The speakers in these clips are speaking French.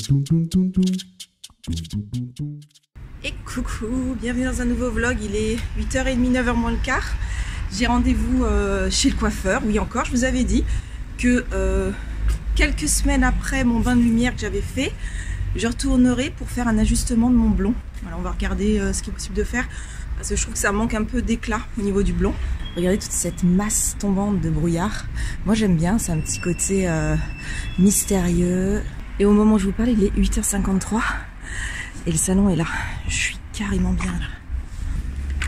Et coucou, bienvenue dans un nouveau vlog, il est 8h30, 9h moins le quart. J'ai rendez-vous chez le coiffeur, oui encore, je vous avais dit que quelques semaines après mon bain de lumière que j'avais fait, je retournerai pour faire un ajustement de mon blond. Voilà, on va regarder ce qui est possible de faire, parce que je trouve que ça manque un peu d'éclat au niveau du blond. Regardez toute cette masse tombante de brouillard. Moi j'aime bien, c'est un petit côté mystérieux. Et au moment où je vous parle, il est 8h53 et le salon est là. Je suis carrément bien là.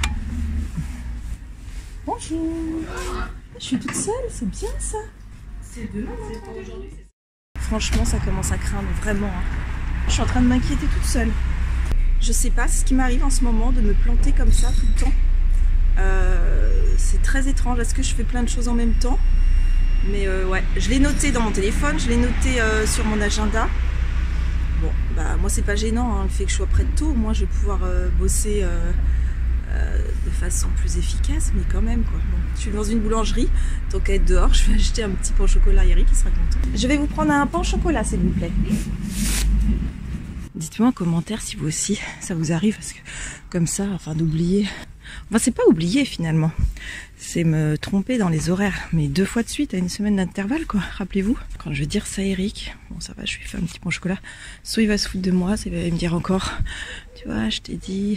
Bonjour. Je suis toute seule, c'est bien ça. C'est demain, c'est pas aujourd'hui. Franchement, ça commence à craindre vraiment. Je suis en train de m'inquiéter toute seule. Je sais pas ce qui m'arrive en ce moment de me planter comme ça tout le temps. C'est très étrange. Est-ce que je fais plein de choses en même temps? Mais ouais, je l'ai noté dans mon téléphone, je l'ai noté sur mon agenda. Bon, bah moi c'est pas gênant, hein, le fait que je sois prête tôt, moi je vais pouvoir bosser de façon plus efficace, mais quand même quoi. Bon, je suis dans une boulangerie, tant qu'à être dehors, je vais acheter un petit pain au chocolat à Eric, qui sera content. Je vais vous prendre un pain au chocolat s'il vous plaît. Dites-moi en commentaire si vous aussi ça vous arrive, parce que comme ça, enfin d'oublier. Enfin, c'est pas oublier finalement, c'est me tromper dans les horaires, mais 2 fois de suite à une semaine d'intervalle quoi, rappelez-vous. Quand je vais dire ça à Eric, bon ça va, je lui fais un petit pain au chocolat, soit il va se foutre de moi, soit il va me dire encore, tu vois, je t'ai dit.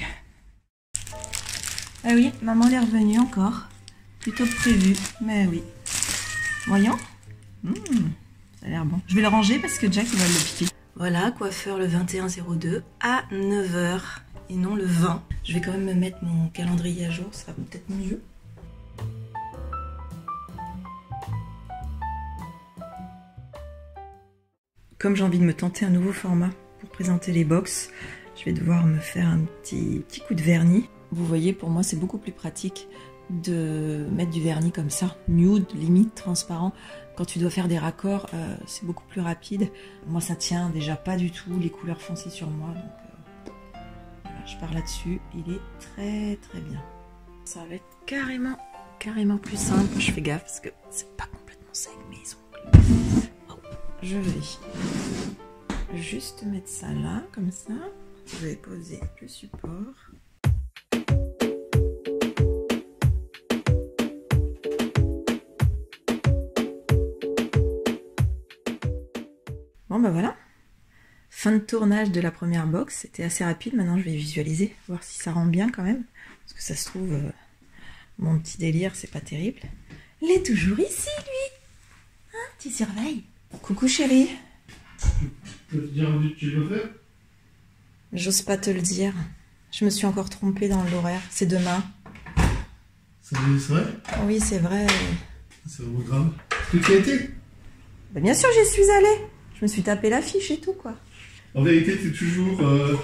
Ah oui, maman est revenue encore, plutôt que prévu, mais oui. Voyons, ça a l'air bon. Je vais le ranger parce que Jack il va le piquer. Voilà, coiffeur le 21-02 à 9h. Et non le 20. Je vais quand même me mettre mon calendrier à jour, ça va peut-être mieux. Comme j'ai envie de me tenter un nouveau format pour présenter les box, je vais devoir me faire un petit coup de vernis. Vous voyez, pour moi c'est beaucoup plus pratique de mettre du vernis comme ça, nude, limite transparent. Quand tu dois faire des raccords, c'est beaucoup plus rapide. Moi ça tient déjà pas du tout les couleurs foncées sur moi, donc je pars là-dessus, il est très très bien. Ça va être carrément plus simple. Je fais gaffe parce que c'est pas complètement sec mes ongles. Hop, je vais juste mettre ça là, comme ça. Je vais poser le support. Bon bah voilà. Fin de tournage de la première box, c'était assez rapide, maintenant je vais visualiser, voir si ça rend bien quand même, parce que ça se trouve, mon petit délire, c'est pas terrible. Il est toujours ici, lui. Hein, tu surveilles. Coucou chérie. Tu peux te dire où tu veux faire? J'ose pas te le dire, je me suis encore trompée dans l'horaire, c'est demain. C'est vrai? Oui, c'est vrai. C'est vraiment grave. Tu y as été? Bah, bien sûr, j'y suis allée. Je me suis tapé l'affiche et tout, quoi. En vérité, t'es toujours,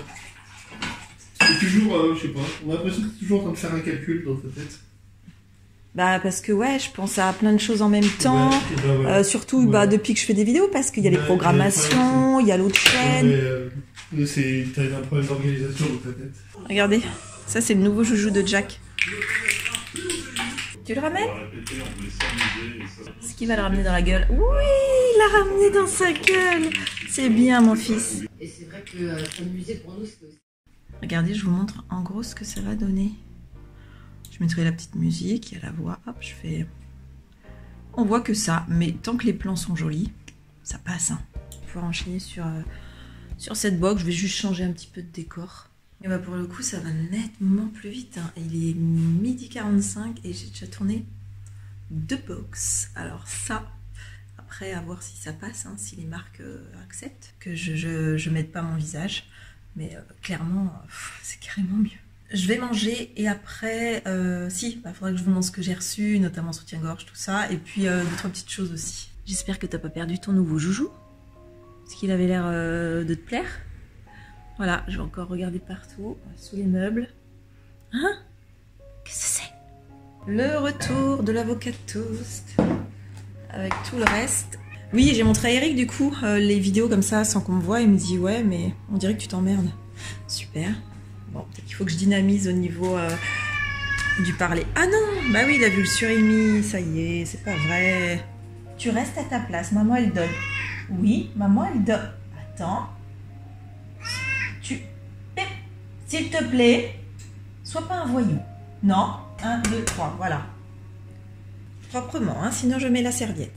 je sais pas, on a l'impression que t'es toujours en train de faire un calcul dans ta tête. Bah parce que ouais, je pense à plein de choses en même temps, ouais. Surtout bah, depuis que je fais des vidéos, parce qu'il y a les programmations, il y a l'autre chaîne. T'as un problème d'organisation dans ta tête. Regardez, ça c'est le nouveau joujou de Jack. Tu le ramènes? Est-ce qu'il va le ramener dans la gueule? Oui, il l'a ramené dans sa gueule. C'est bien mon fils. Et c'est vrai que s'amuser pour nous, c'est aussi... Regardez, je vous montre en gros ce que ça va donner. Je mettrai la petite musique, il y a la voix. Hop, je fais... On voit que ça, mais tant que les plans sont jolis, ça passe. Hein. On va pouvoir enchaîner sur cette box. Je vais juste changer un petit peu de décor. Et bah pour le coup, ça va nettement plus vite. Hein. Il est 12h45 et j'ai déjà tourné 2 box. Alors ça, après à voir si ça passe, hein, si les marques acceptent que je mette pas mon visage. Mais clairement, c'est carrément mieux. Je vais manger et après, faudra que je vous montre ce que j'ai reçu, notamment soutien-gorge, tout ça. Et puis 2-3 petites choses aussi. J'espère que t'as pas perdu ton nouveau joujou. Est-ce qu'il avait l'air de te plaire? Voilà, je vais encore regarder partout, sous les meubles. Hein? Qu'est-ce que c'est? Le retour de l'avocat toast. Avec tout le reste. Oui, j'ai montré à Eric du coup les vidéos comme ça sans qu'on me voie. Il me dit ouais, mais on dirait que tu t'emmerdes. Super. Bon, peut-être qu'il faut que je dynamise au niveau du parler. Ah non, bah oui, il a vu le surimi. Ça y est, c'est pas vrai. Tu restes à ta place, maman elle donne. Oui, maman elle donne. Attends. S'il te plaît, sois pas un voyou. Non, 1, 2, 3, voilà. Proprement, hein, sinon je mets la serviette.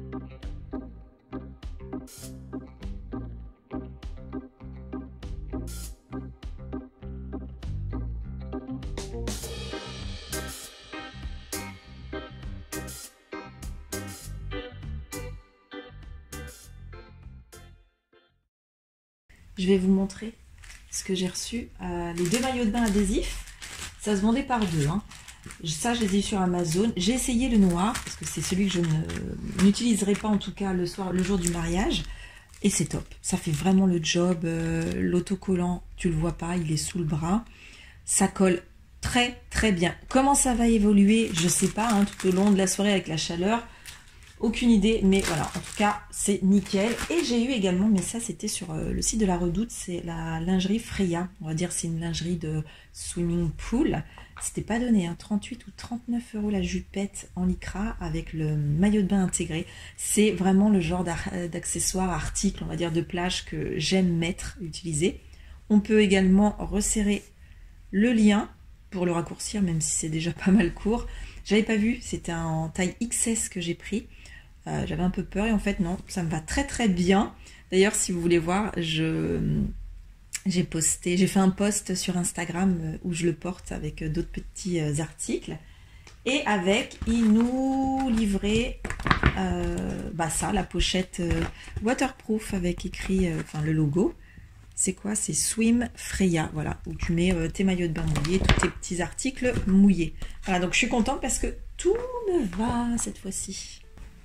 Je vais vous montrer ce que j'ai reçu. Les 2 maillots de bain adhésifs, ça se vendait par 2. Hein. Ça, je les ai sur Amazon. J'ai essayé le noir, parce que c'est celui que je n'utiliserai pas en tout cas le jour du mariage. Et c'est top. Ça fait vraiment le job. L'autocollant, tu le vois pas, il est sous le bras. Ça colle très très bien. Comment ça va évoluer, je sais pas, hein, tout au long de la soirée avec la chaleur. Aucune idée, mais voilà, en tout cas, c'est nickel. Et j'ai eu également, mais ça c'était sur le site de la Redoute, c'est la lingerie Freya. On va dire c'est une lingerie de swimming pool. C'était pas donné, hein, 38 ou 39 € la jupette en lycra avec le maillot de bain intégré. C'est vraiment le genre d'accessoire, article, on va dire de plage que j'aime utiliser. On peut également resserrer le lien pour le raccourcir, même si c'est déjà pas mal court. J'avais pas vu, c'était en taille XS que j'ai pris. J'avais un peu peur et en fait non, ça me va très très bien. D'ailleurs, si vous voulez voir, j'ai fait un post sur Instagram où je le porte avec d'autres petits articles. Et avec, ils nous livraient ça, la pochette waterproof avec écrit, le logo. C'est quoi? C'est Swim Freya, voilà, où tu mets tes maillots de bain mouillés, tous tes petits articles mouillés. Voilà, donc je suis contente parce que tout me va cette fois-ci.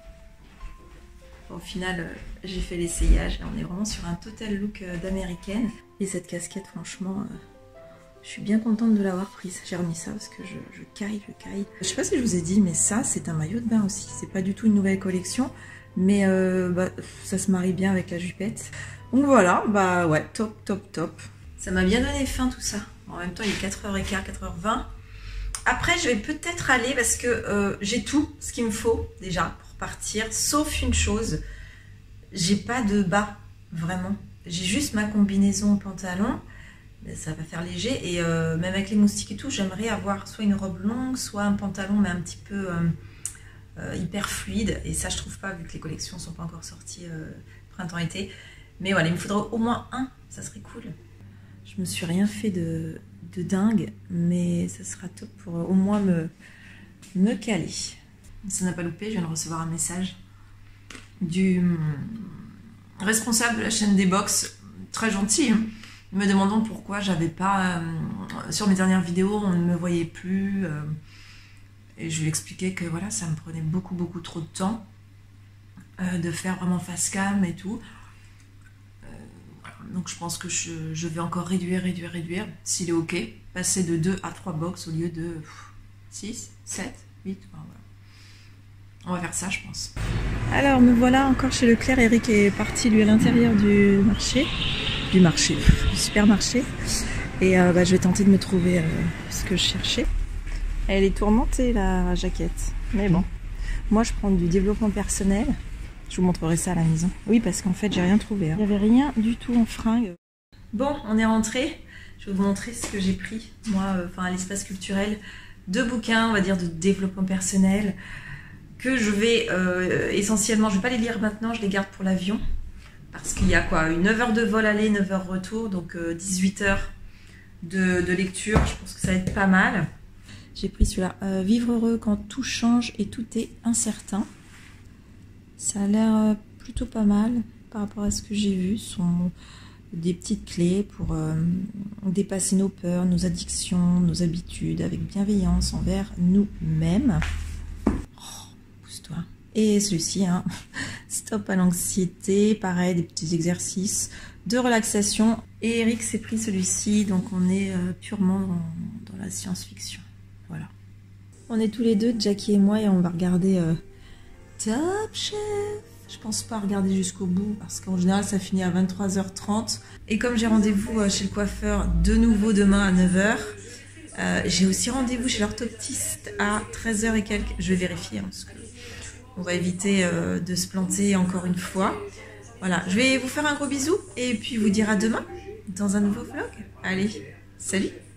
Au final, j'ai fait l'essayage. On est vraiment sur un total look d'américaine. Et cette casquette, franchement, je suis bien contente de l'avoir prise. J'ai remis ça parce que je caille. Je sais pas si je vous ai dit, mais ça, c'est un maillot de bain aussi. C'est pas du tout une nouvelle collection, mais ça se marie bien avec la jupette. Donc voilà, ouais, top. Ça m'a bien donné faim tout ça. En même temps, il est 4h15, 4h20. Après, je vais peut-être aller parce que j'ai tout ce qu'il me faut déjà pour partir, sauf une chose, j'ai pas de bas, vraiment. J'ai juste ma combinaison pantalon, mais ça va faire léger, et même avec les moustiques et tout, j'aimerais avoir soit une robe longue, soit un pantalon, mais un petit peu hyper fluide, et ça je trouve pas, vu que les collections sont pas encore sorties printemps-été. Mais voilà, il me faudra au moins un, ça serait cool. Je me suis rien fait de dingue, mais ça sera top pour au moins me caler. Ça n'a pas loupé, je viens de recevoir un message du responsable de la chaîne des box, très gentil, hein, me demandant pourquoi j'avais pas, sur mes dernières vidéos, on ne me voyait plus, et je lui expliquais que voilà, ça me prenait beaucoup trop de temps de faire vraiment face cam et tout. Donc je pense que je vais encore réduire, s'il est ok, passer de 2 à 3 box au lieu de 6, 7, 8, voilà. On va faire ça, je pense. Alors me voilà encore chez Leclerc. Eric est parti lui à l'intérieur du supermarché. Et je vais tenter de me trouver ce que je cherchais. Elle est tourmentée la jaquette, mais bon. Moi je prends du développement personnel. Je vous montrerai ça à la maison. Oui, parce qu'en fait j'ai rien trouvé. Hein. Il n'y avait rien du tout en fringues. Bon, on est rentré. Je vais vous montrer ce que j'ai pris, moi, à l'espace culturel. 2 bouquins, on va dire, de développement personnel, que je vais essentiellement, je ne vais pas les lire maintenant, je les garde pour l'avion, parce qu'il y a quoi, 9 heures de vol aller, 9 heures retour, donc 18 heures de lecture, je pense que ça va être pas mal. J'ai pris celui-là, Vivre heureux quand tout change et tout est incertain. Ça a l'air plutôt pas mal par rapport à ce que j'ai vu, ce sont des petites clés pour dépasser nos peurs, nos addictions, nos habitudes, avec bienveillance envers nous-mêmes. Pousse-toi. Et celui-ci, hein, Stop à l'anxiété, pareil, des petits exercices de relaxation. Et Eric s'est pris celui-ci, donc on est purement dans la science-fiction. Voilà. On est tous les deux, Jackie et moi, et on va regarder Top Chef. Je pense pas regarder jusqu'au bout, parce qu'en général, ça finit à 23h30. Et comme j'ai rendez-vous chez le coiffeur de nouveau demain à 9h, j'ai aussi rendez-vous chez l'orthoptiste à 13h et quelques. Je vais vérifier, hein, parce que on va éviter de se planter encore une fois. Voilà, je vais vous faire un gros bisou et puis vous dire à demain dans un nouveau vlog. Allez, Salut!